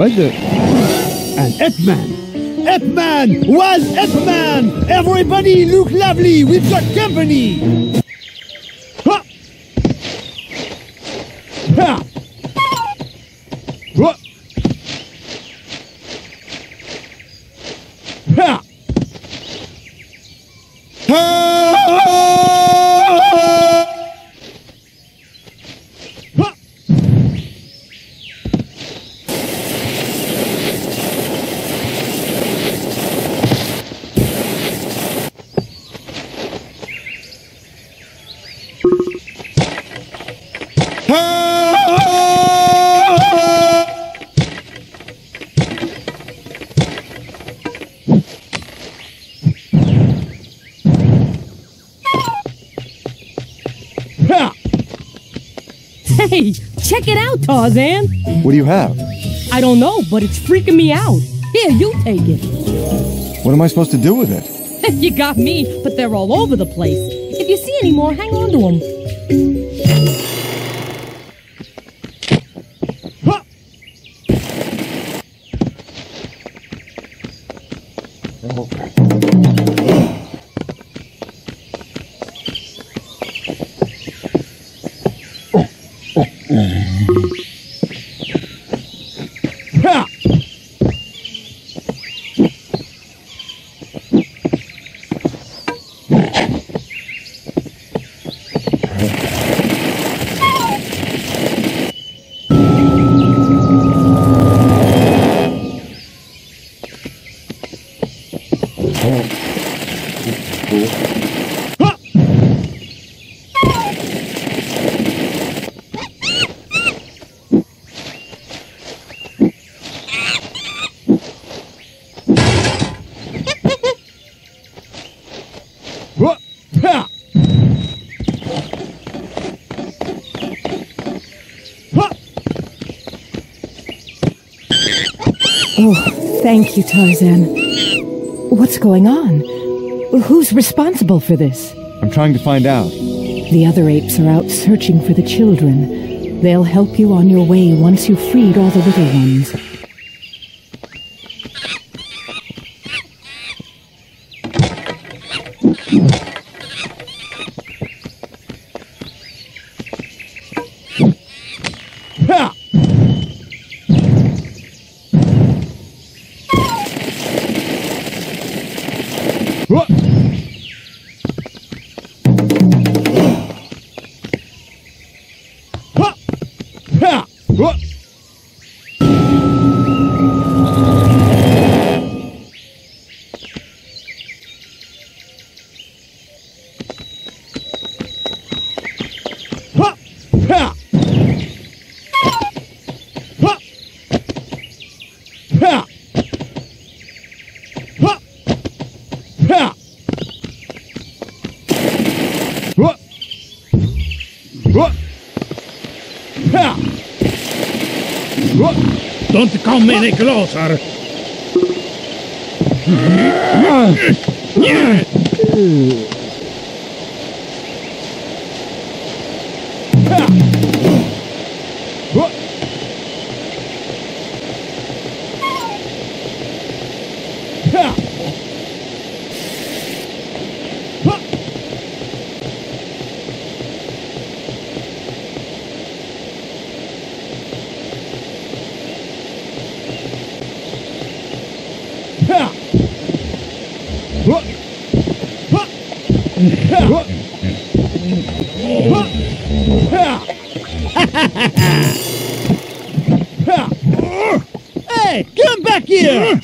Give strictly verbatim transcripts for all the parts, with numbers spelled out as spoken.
What the? An Ip-Man! Ip-Man was Ip-Man! Everybody look lovely! We've got company! Ha! Ha! What? Ha! Hey, check it out, Tarzan. What do you have? I don't know, but it's freaking me out. Here, you take it. What am I supposed to do with it? You got me, but they're all over the place. If you see any more, hang on to them. Oh, thank you, Tarzan. What's going on? Who's responsible for this? I'm trying to find out. The other apes are out searching for the children. They'll help you on your way once you've freed all the little ones. Don't come any closer! Hey, come back here!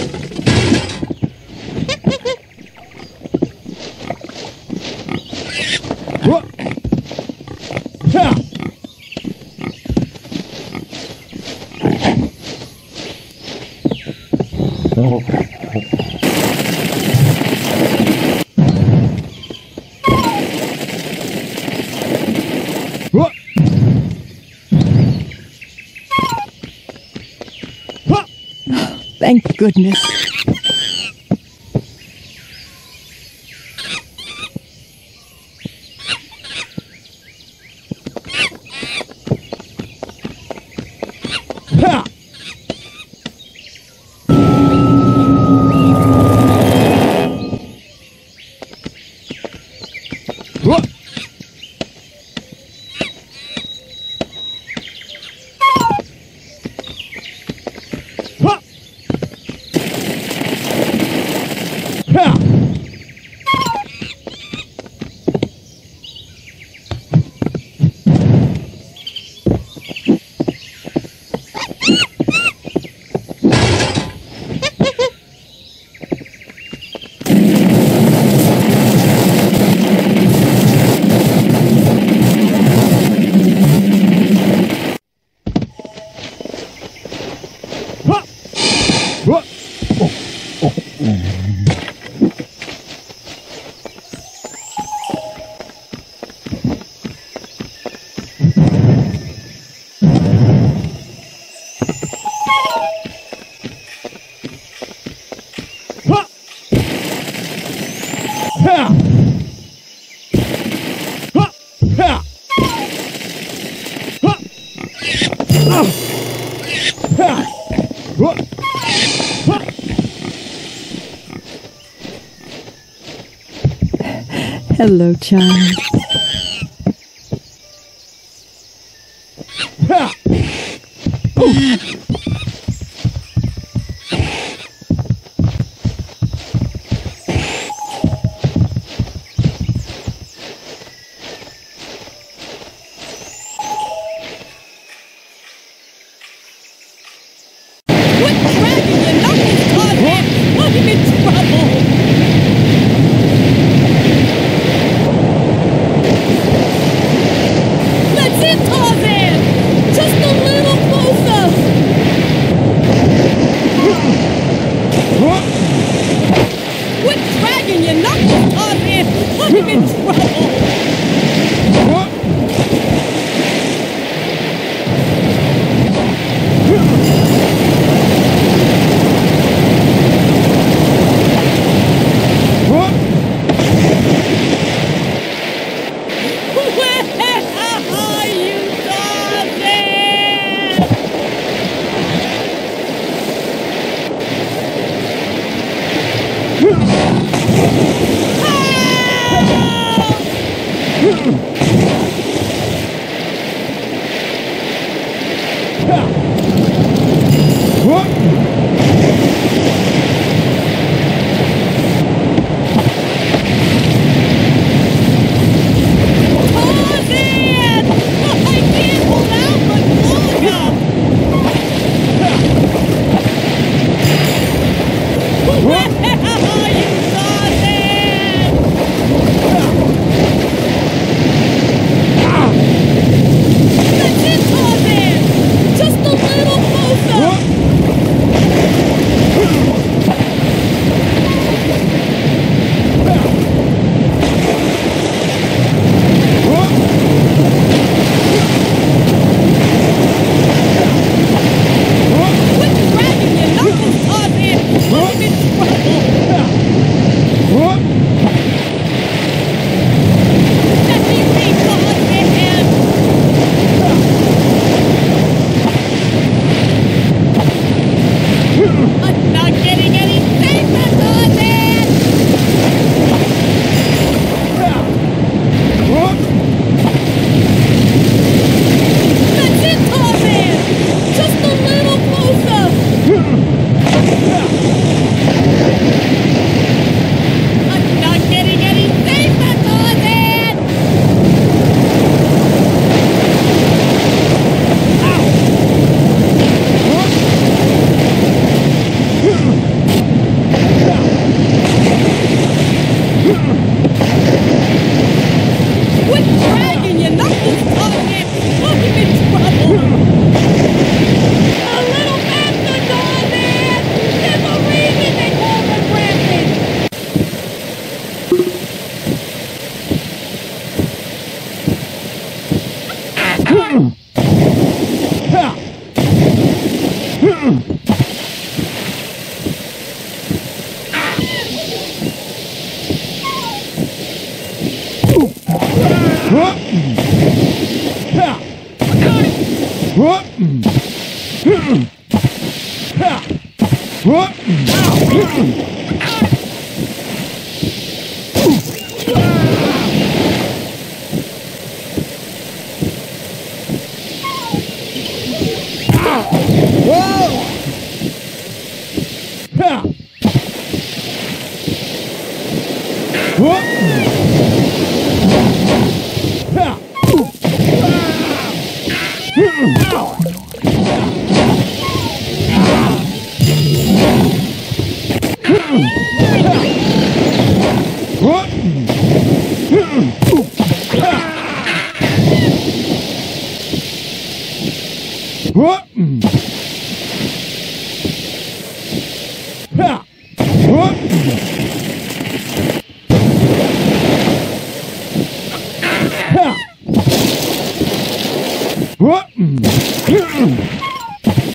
Thank goodness. Hello, child. What? What?